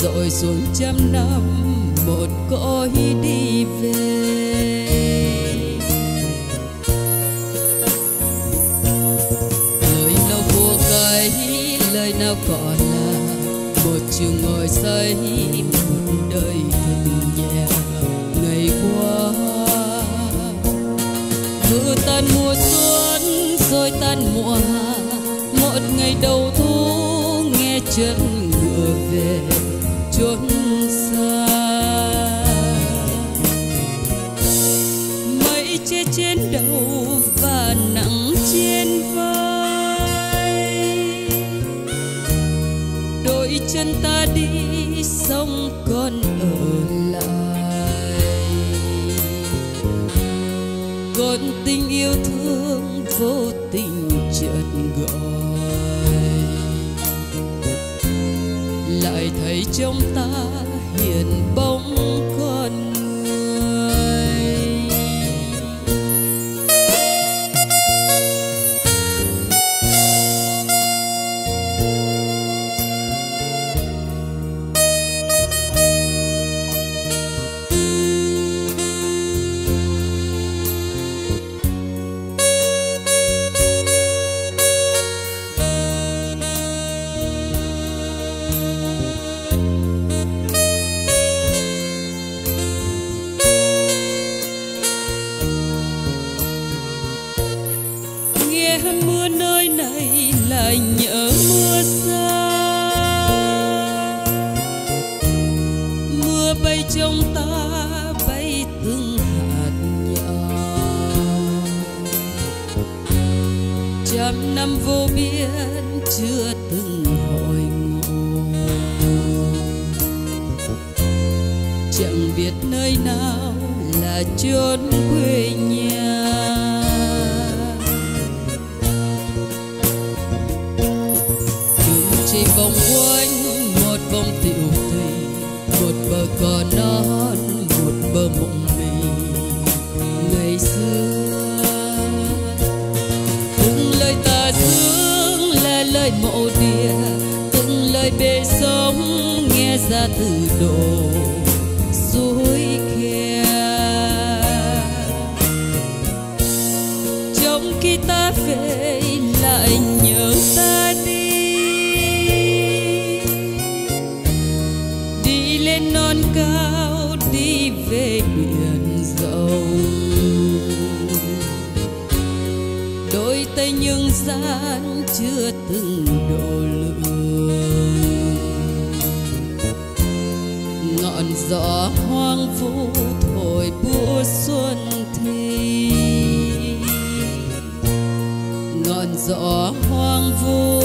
dội xuống trăm năm một cõi đi về. Lời nào của cái, lời nào còn là một chiều ngồi say một đời thật nhẹ. Ngày qua mưa tan mùa xuân rồi tan mùa hạ, một ngày đầu thu nghe chân ngựa về chốn xa. Mây che trên đầu và nắng trên vai, đôi chân ta đi sông còn ở lại. Còn tình yêu thương vô tình chợt gọi, lại thấy trong ta hiện bóng con người. Mưa nơi này lại nhớ mưa xa, mưa bay trong ta bay từng hạt nhỏ. Trăm năm vô biên chưa từng hồi ngộ, chẳng biết nơi nào là chốn quê nhà. Chỉ vòng quanh một vòng tiểu thủy, một bờ cỏ non, một bờ mộng mị ngày xưa. Từng lời tà dương là lời mộ địa, từng lời bê sóng nghe ra từ đổ suối kia. Trong khi ta về lại nhớ ta đi, lên non cao đi về biển rộng. Đôi tay nhưng gian chưa từng độ lượng, ngọn gió hoang vu thổi búa xuân thì. Ngọn gió hoang vu